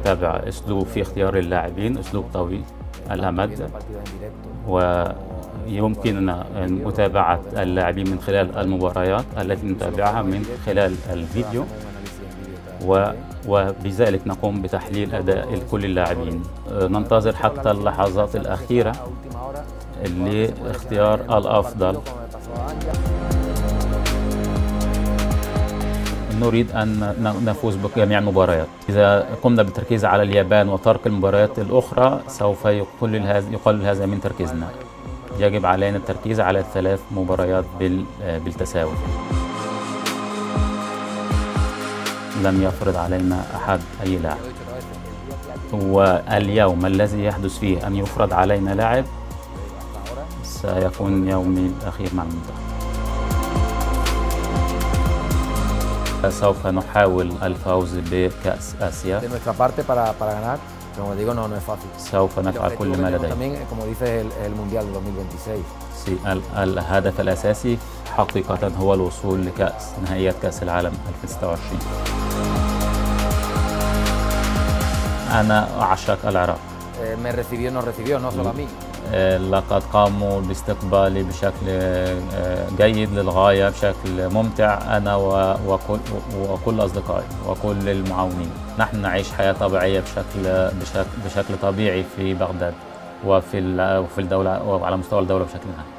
نتابع أسلوب في اختيار اللاعبين، أسلوب طويل الأمد، ويمكننا متابعة اللاعبين من خلال المباريات التي نتابعها من خلال الفيديو، وبذلك نقوم بتحليل أداء كل اللاعبين. ننتظر حتى اللحظات الأخيرة لاختيار الأفضل. نريد أن نفوز بجميع المباريات. إذا قمنا بالتركيز على اليابان وترك المباريات الأخرى سوف يقلل هذا من تركيزنا. يجب علينا التركيز على 3 مباريات بالتساوي. لم يفرض علينا أحد أي لاعب، واليوم الذي يحدث فيه أن يفرض علينا لاعب سيكون يومي الأخير مع المنتخب. سوف نحاول الفوز بكأس آسيا. سوف نفعل كل ما لدينا. الهدف الأساسي حقيقة هو الوصول لكأس نهائيات كأس العالم 2026. أنا أعشق العراق. لقد قاموا باستقبالي بشكل جيد للغاية، بشكل ممتع، أنا وكل أصدقائي وكل المعاونين. نحن نعيش حياة طبيعية بشكل طبيعي في بغداد وفي الدولة وعلى مستوى الدولة بشكل عام.